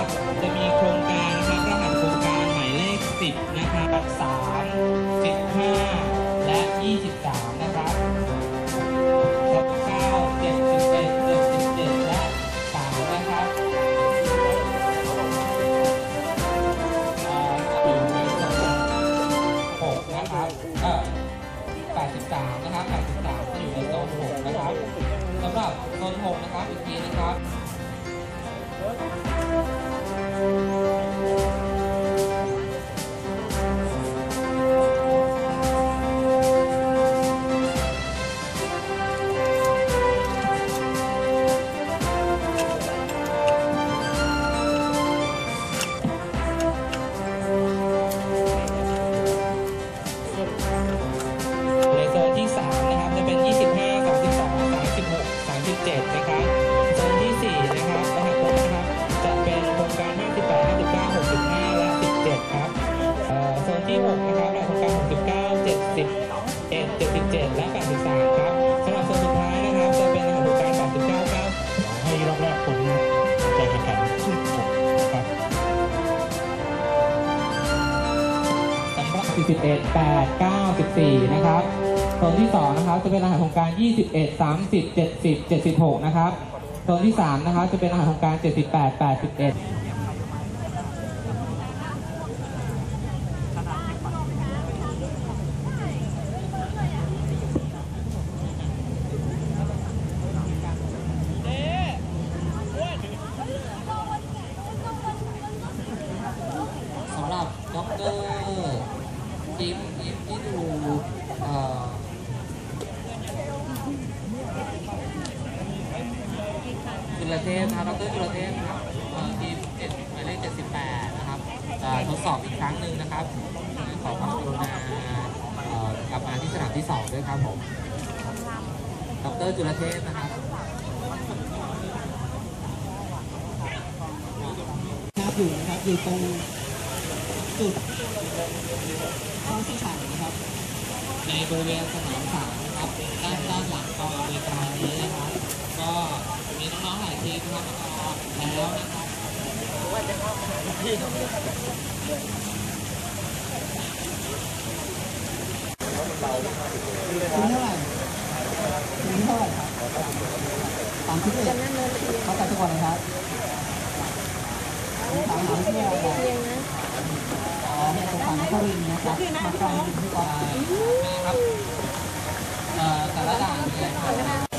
นะครับจะมีโครงการนะครับรหัสโครงการหมายเลข10นะครับ3 15และ23นะครับ9 7 11 77และ3นะครับอยู่ในโซน6นะครับ83นะครับ83จะอยู่ในโซน6นะครับสำหรับโซน6นะครับอีกทีนะครับ37นะครับโซนที่4นะครับรหัสนะครับจะเป็นโครงการ58 59 65และ17ครับโซนที่6นะครับรหัสโครงการ69 71 77และ83ครับสำหรับโซนสุดท้ายนะครับจะเป็นรหัสโครงการ89 9ให้รอบแรกคนใจแข็งครับสำหรับ41 8 9 14นะครับโซนที่2นะครับจะเป็นรหัสโครงการ21 30 70 76นะครับโซนที่3นะครับจะเป็นรหัสโครงการ78 81สำหรับดร.ทีมที่ดูจุลเทพนะครับดร.จุลเทพครับทีมหมายเลข78นะครับทดสอบอีกครั้งหนึ่งนะครับขอความกรุณากลับมาที่สนามที่2ด้วยครับผมดร.จุลเทพนะครับอยู่นะครับอยู่ตรงจุดเข้าที่ฉันนะครับในบริเวณสนาม3นะครับด้านหลังกองอำนวยการนี้นะครับก็มีน้องๆหลายทีมนะครับมาแล้วนะครับที่เท่าไหร่ครับ31เขาแต่ทุกคนนะครับถามที่อะไรเป็นของข้าวินนะครับมาการที่ก่อนนะครับแต่ละด่านมีอะไร